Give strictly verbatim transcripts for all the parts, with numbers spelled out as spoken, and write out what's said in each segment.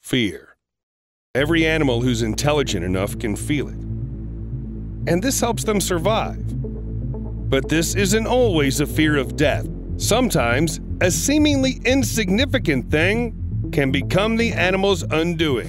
Fear. Every animal who's intelligent enough can feel it. And this helps them survive. But this isn't always a fear of death. Sometimes, a seemingly insignificant thing can become the animal's undoing.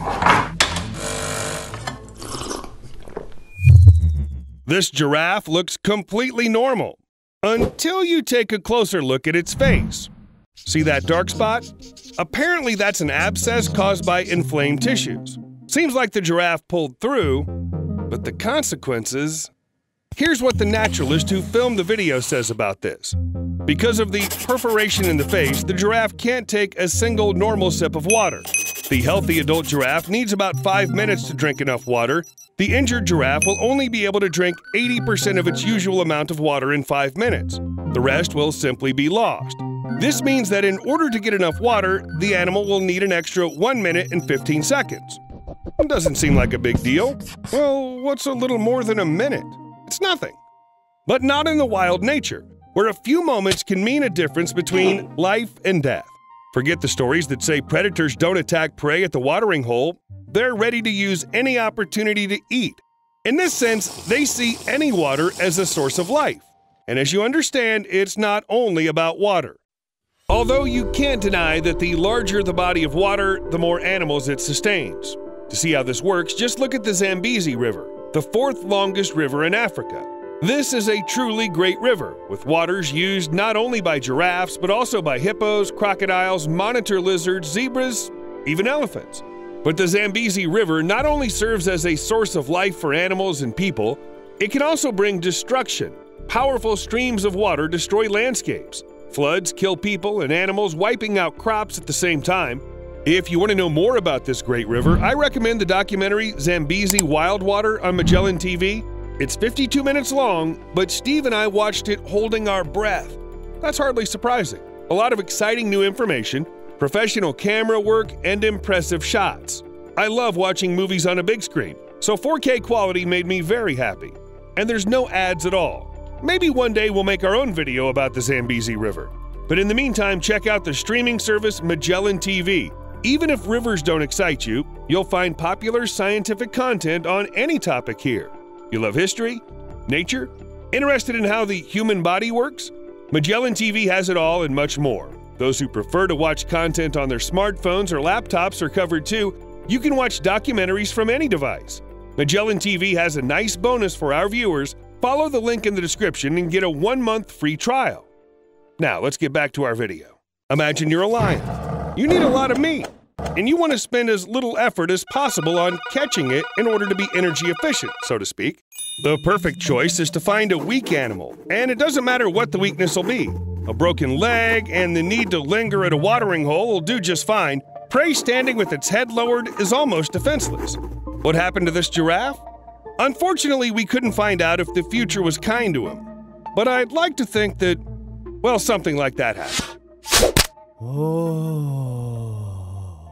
This giraffe looks completely normal, until you take a closer look at its face. See that dark spot? Apparently that's an abscess caused by inflamed tissues. Seems like the giraffe pulled through, but the consequences… Here's what the naturalist who filmed the video says about this. Because of the perforation in the face, the giraffe can't take a single normal sip of water. The healthy adult giraffe needs about five minutes to drink enough water. The injured giraffe will only be able to drink eighty percent of its usual amount of water in five minutes. The rest will simply be lost. This means that in order to get enough water, the animal will need an extra one minute and fifteen seconds. It doesn't seem like a big deal. Well, what's a little more than a minute? It's nothing. But not in the wild nature, where a few moments can mean a difference between life and death. Forget the stories that say predators don't attack prey at the watering hole. They're ready to use any opportunity to eat. In this sense, they see any water as a source of life. And as you understand, it's not only about water. Although you can't deny that the larger the body of water, the more animals it sustains. To see how this works, just look at the Zambezi River, the fourth longest river in Africa. This is a truly great river, with waters used not only by giraffes, but also by hippos, crocodiles, monitor lizards, zebras, even elephants. But the Zambezi River not only serves as a source of life for animals and people, it can also bring destruction. Powerful streams of water destroy landscapes. Floods kill people and animals, wiping out crops at the same time. If you want to know more about this great river, I recommend the documentary Zambezi Wildwater on Magellan T V. It's fifty-two minutes long, but Steve and I watched it holding our breath. That's hardly surprising. A lot of exciting new information, professional camera work, and impressive shots. I love watching movies on a big screen, so four K quality made me very happy. And there's no ads at all. Maybe one day we'll make our own video about the Zambezi River. But in the meantime, check out the streaming service Magellan T V. Even if rivers don't excite you, you'll find popular scientific content on any topic here. You love history? Nature? Interested in how the human body works? Magellan T V has it all and much more. Those who prefer to watch content on their smartphones or laptops are covered too. You can watch documentaries from any device. Magellan T V has a nice bonus for our viewers. Follow the link in the description and get a one-month free trial. Now, let's get back to our video. Imagine you're a lion. You need a lot of meat, and you want to spend as little effort as possible on catching it in order to be energy efficient, so to speak. The perfect choice is to find a weak animal, and it doesn't matter what the weakness will be. A broken leg and the need to linger at a watering hole will do just fine. Prey standing with its head lowered is almost defenseless. What happened to this giraffe? Unfortunately, we couldn't find out if the future was kind to him. But I'd like to think that, well, something like that happened. Oh.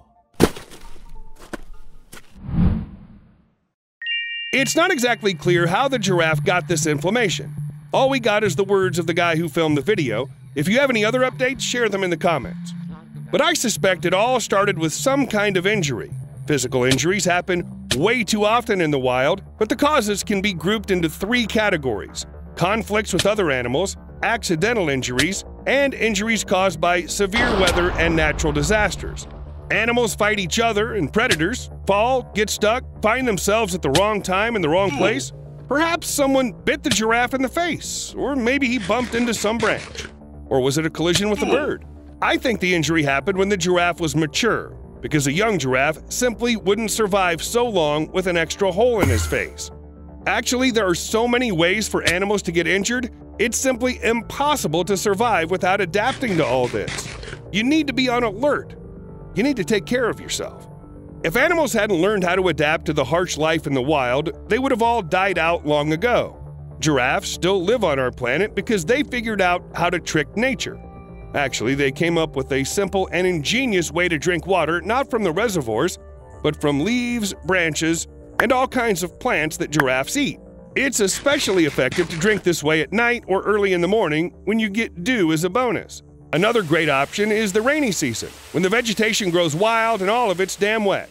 It's not exactly clear how the giraffe got this inflammation. All we got is the words of the guy who filmed the video. If you have any other updates, share them in the comments. But I suspect it all started with some kind of injury. Physical injuries happen way too often in the wild, but the causes can be grouped into three categories: conflicts with other animals, accidental injuries, and injuries caused by severe weather and natural disasters. Animals fight each other and predators, fall, get stuck, find themselves at the wrong time in the wrong place. Perhaps someone bit the giraffe in the face, or maybe he bumped into some branch. Or was it a collision with a bird? I think the injury happened when the giraffe was mature, because a young giraffe simply wouldn't survive so long with an extra hole in his face. Actually, there are so many ways for animals to get injured, it's simply impossible to survive without adapting to all this. You need to be on alert. You need to take care of yourself. If animals hadn't learned how to adapt to the harsh life in the wild, they would have all died out long ago. Giraffes still live on our planet because they figured out how to trick nature. Actually, they came up with a simple and ingenious way to drink water not from the reservoirs, but from leaves, branches, and all kinds of plants that giraffes eat. It's especially effective to drink this way at night or early in the morning when you get dew as a bonus. Another great option is the rainy season, when the vegetation grows wild and all of it's damn wet.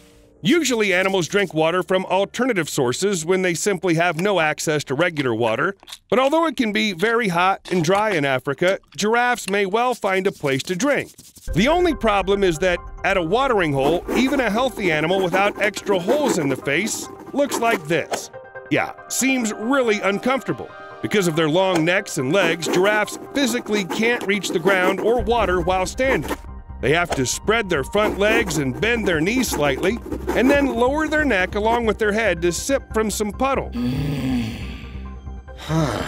Usually animals drink water from alternative sources when they simply have no access to regular water, but although it can be very hot and dry in Africa, giraffes may well find a place to drink. The only problem is that at a watering hole, even a healthy animal without extra holes in the face looks like this. Yeah, seems really uncomfortable. Because of their long necks and legs, giraffes physically can't reach the ground or water while standing. They have to spread their front legs and bend their knees slightly, and then lower their neck along with their head to sip from some puddle. I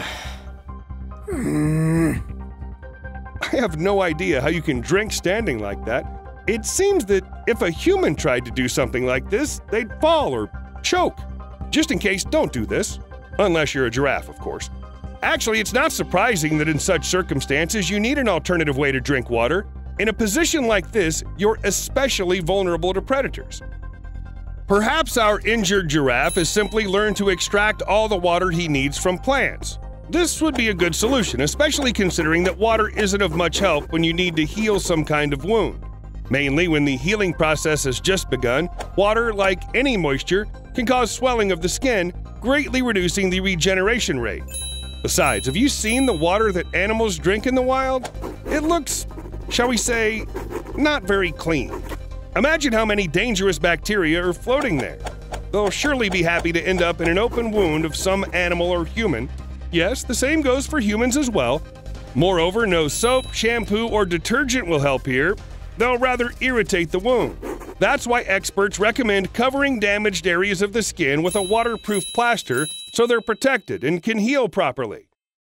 have no idea how you can drink standing like that. It seems that if a human tried to do something like this, they'd fall or choke. Just in case, don't do this. Unless you're a giraffe, of course. Actually, it's not surprising that in such circumstances you need an alternative way to drink water. In a position like this, you're especially vulnerable to predators. Perhaps our injured giraffe has simply learned to extract all the water he needs from plants. This would be a good solution, especially considering that water isn't of much help when you need to heal some kind of wound. Mainly when the healing process has just begun, water, like any moisture, can cause swelling of the skin, greatly reducing the regeneration rate. Besides, have you seen the water that animals drink in the wild? It looks, shall we say, not very clean. Imagine how many dangerous bacteria are floating there. They'll surely be happy to end up in an open wound of some animal or human. Yes, the same goes for humans as well. Moreover, no soap, shampoo, or detergent will help here. They'll rather irritate the wound. That's why experts recommend covering damaged areas of the skin with a waterproof plaster so they're protected and can heal properly.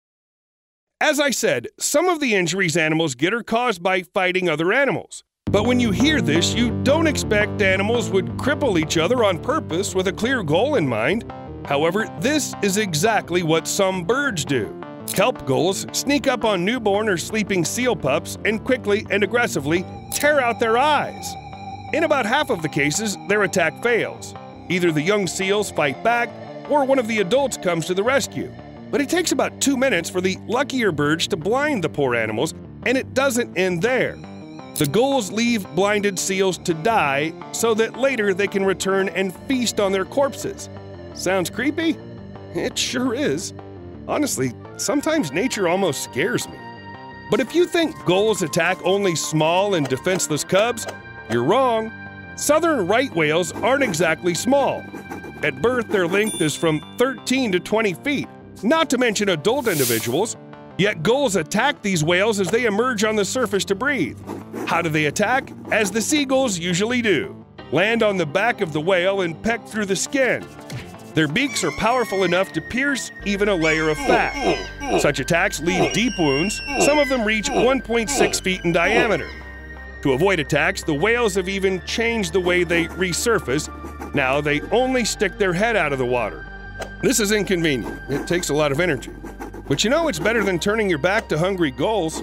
As I said, some of the injuries animals get are caused by fighting other animals. But when you hear this, you don't expect animals would cripple each other on purpose with a clear goal in mind. However, this is exactly what some birds do. Kelp gulls sneak up on newborn or sleeping seal pups and quickly and aggressively tear out their eyes. In about half of the cases, their attack fails. Either the young seals fight back, or one of the adults comes to the rescue. But it takes about two minutes for the luckier birds to blind the poor animals, and it doesn't end there. The gulls leave blinded seals to die so that later they can return and feast on their corpses. Sounds creepy? It sure is. Honestly, sometimes nature almost scares me. But if you think gulls attack only small and defenseless cubs, you're wrong. Southern right whales aren't exactly small. At birth, their length is from thirteen to twenty feet, not to mention adult individuals. Yet gulls attack these whales as they emerge on the surface to breathe. How do they attack? As the seagulls usually do. Land on the back of the whale and peck through the skin. Their beaks are powerful enough to pierce even a layer of fat. Such attacks leave deep wounds. Some of them reach one point six feet in diameter. To avoid attacks, the whales have even changed the way they resurface. Now they only stick their head out of the water. This is inconvenient. It takes a lot of energy. But you know it's better than turning your back to hungry gulls.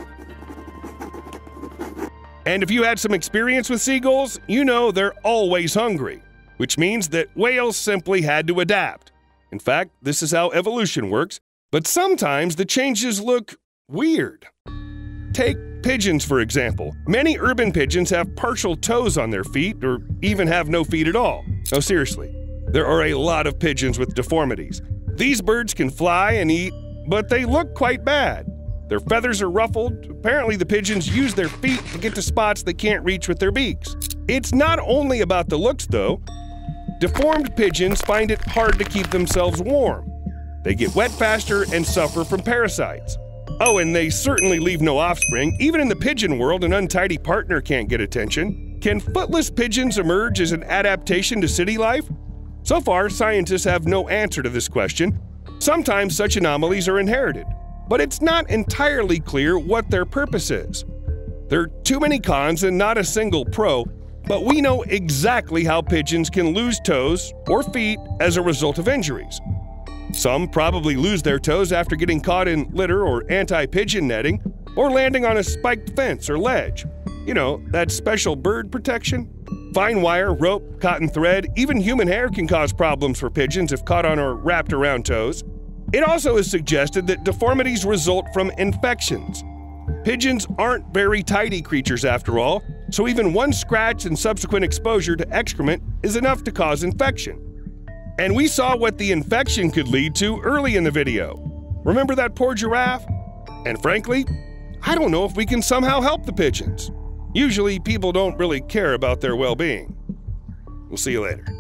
And if you had some experience with seagulls, you know they're always hungry, which means that whales simply had to adapt. In fact, this is how evolution works, but sometimes the changes look weird. Take pigeons, for example. Many urban pigeons have partial toes on their feet, or even have no feet at all. No, seriously, there are a lot of pigeons with deformities. These birds can fly and eat, but they look quite bad. Their feathers are ruffled. Apparently the pigeons use their feet to get to spots they can't reach with their beaks. It's not only about the looks, though. Deformed pigeons find it hard to keep themselves warm. They get wet faster and suffer from parasites. Oh, and they certainly leave no offspring. Even in the pigeon world, an untidy partner can't get attention. Can footless pigeons emerge as an adaptation to city life? So far, scientists have no answer to this question. Sometimes such anomalies are inherited, but it's not entirely clear what their purpose is. There are too many cons and not a single pro, but we know exactly how pigeons can lose toes or feet as a result of injuries. Some probably lose their toes after getting caught in litter or anti-pigeon netting, or landing on a spiked fence or ledge. You know, that special bird protection? Fine wire, rope, cotton thread, even human hair can cause problems for pigeons if caught on or wrapped around toes. It also is suggested that deformities result from infections. Pigeons aren't very tidy creatures after all, So even one scratch and subsequent exposure to excrement is enough to cause infection. And we saw what the infection could lead to early in the video. Remember that poor giraffe? And frankly, I don't know if we can somehow help the pigeons. Usually people don't really care about their well-being. We'll see you later.